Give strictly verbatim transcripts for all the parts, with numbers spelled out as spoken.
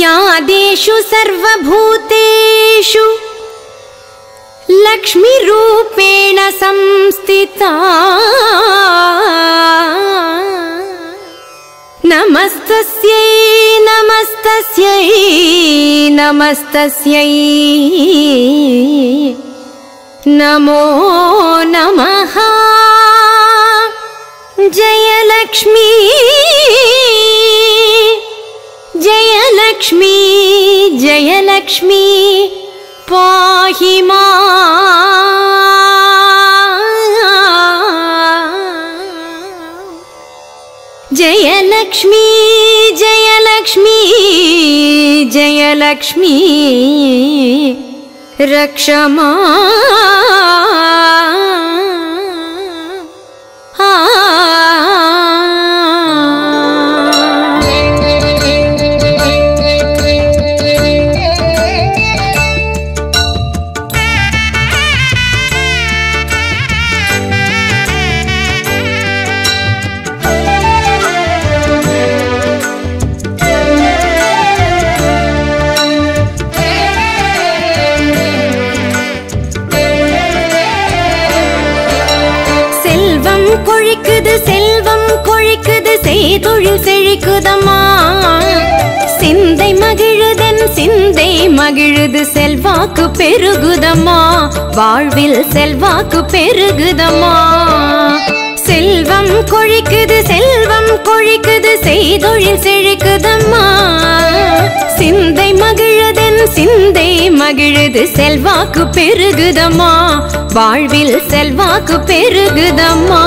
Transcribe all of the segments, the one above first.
यादेषु सर्वभूतेषु लक्ष्मीरूपेण संस्थिता नमस्तस्यै नमस्तस्यै नमस्तस्यै नमो नमः। जयलक्ष्मी जयलक्ष्मी जयलक्ष्मी पाहि माम्। जयलक्ष्मी जयलक्ष्मी जयलक्ष्मी रक्ष செல்வம் கொழிக்குது செய்தொழில் செழிக்குதம்மா சிந்தை மகிழுதன் சிந்தை மகிழுது செல்வாக்கு பெருகுதம்மா வாழ்வில் செல்வாக்கு பெருகுதம்மா செல்வம் கொழிக்குது செல்வம் கொழிக்குது செய்தொழில் செழிக்குதம்மா சிந்தை மகிழுதன் சிந்தை மகிழுது செல்வாக்கு பெருகுதம்மா வாழ்வில் செல்வாக்கு பெருகுதம்மா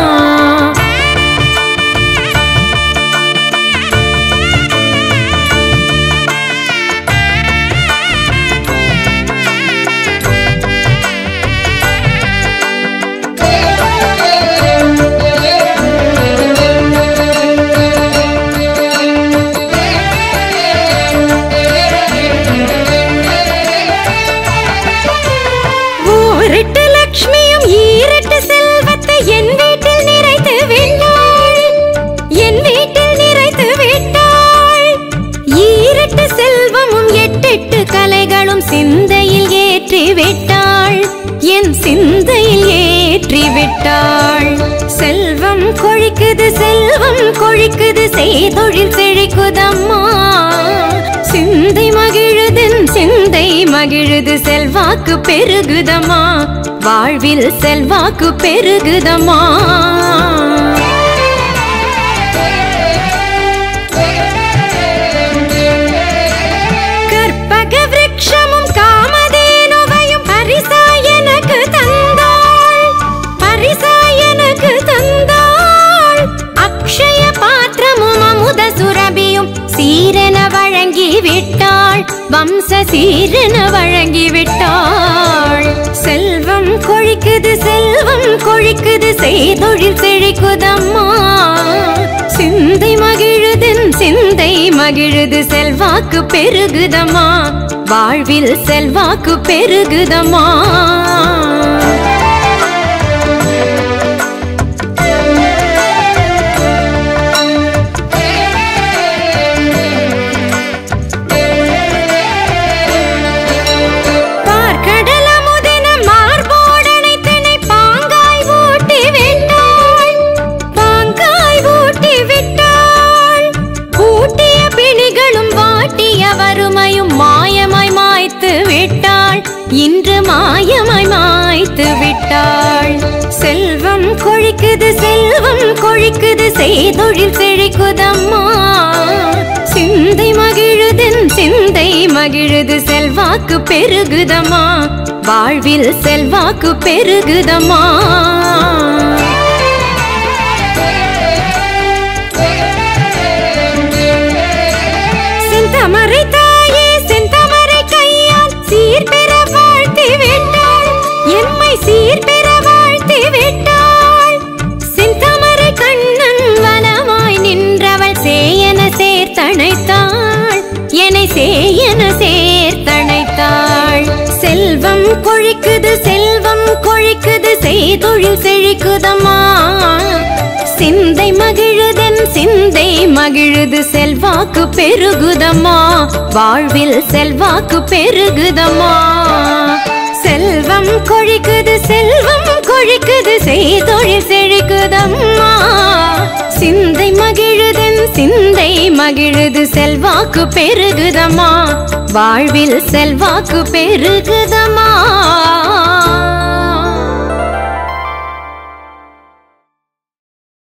சிந்தையில் ஏற்றி விட்டாள் என் சிந்தையில் ஏற்றி விட்டாள் செல்வம் கொழிக்குது செல்வம் கொழிக்குது செய்தொழில் செழிக்குதம்மா சிந்தை மகிழுதன் சிந்தை மகிழுது செல்வாக்கு பெருகுதம்மா வாழ்வில் செல்வாக்கு பெருகுதம்மா சீரன வழங்கி விட்டாள் வம்ச சீரன வழங்கி விட்டாள் செல்வம் கொழிக்குது செல்வம் கொழிக்குது செய்தொழில் செழிக்குதம்மா சிந்தை மகிழுதன் சிந்தை மகிழுது செல்வாக்கு பெருகுதம்மா வாழ்வில் செல்வாக்கு பெருகுதம்மா இன்று மாயமாய் மாய்த்து விட்டாள் செல்வம் கொழிக்குது செல்வம் கொழிக்குது செய்தொழில் செழிக்குதம்மா சிந்தை மகிழுதன் சிந்தை மகிழுது செல்வாக்கு பெருகுதம்மா வாழ்வில் செல்வாக்கு பெருகுதம்மா செந்தமரை தாயே செந்தமரை கையால் சீர் பெற வாழ்த்தி விட்டாள் எம்மை சீர் பெற வாழ்த்தி விட்டாள் செந்தமரை கண்ணன் வனமாய் நின்றவள் சேயன சேர்த்தணைத்தாள் என்னை சேயன சேர்த்தணைத்தாள் செல்வம் கொழிக்குது செல்வம் கொழிக்குது செய்தொழில் செழிக்குதம்மா சிந்தை மகிழுதன் சிந்தை மகிழுது செல்வாக்கு பெருகுதம்மா வாழ்வில் செல்வாக்கு பெருகுதம்மா செல்வம் கொழிக்குது செல்வம் கொழிக்குது செய்தொழில் செழிக்குதம்மா சிந்தை மகிழுதன் சிந்தை மகிழுது செல்வாக்கு பெருகுதம்மா வாழ்வில் செல்வாக்கு பெருகுதம்மா